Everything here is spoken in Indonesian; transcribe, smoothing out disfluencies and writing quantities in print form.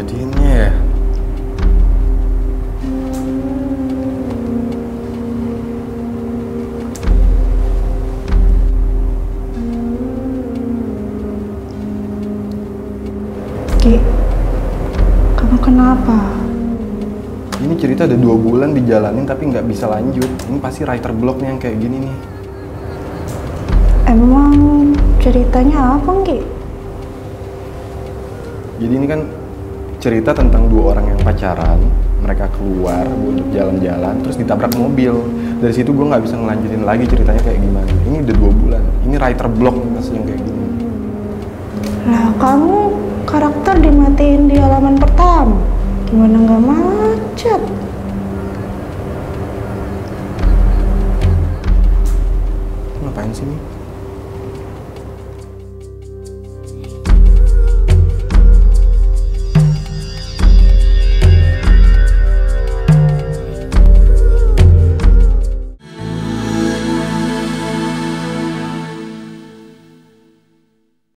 jadinya ya? Ki, kamu kenapa? Ini cerita udah 2 bulan dijalanin tapi nggak bisa lanjut. Ini pasti writer block nih yang kayak gini nih. Emang ceritanya apa, Ki? Jadi ini kan cerita tentang 2 orang yang pacaran. Mereka keluar untuk jalan-jalan terus ditabrak mobil. Dari situ gue nggak bisa ngelanjutin lagi ceritanya kayak gimana. Ini udah 2 bulan. Ini writer block nih pasti yang kayak gini. Lah, kamu karakter dimatiin di halaman pertama. Gimana nggak macet? Ngapain sih nih?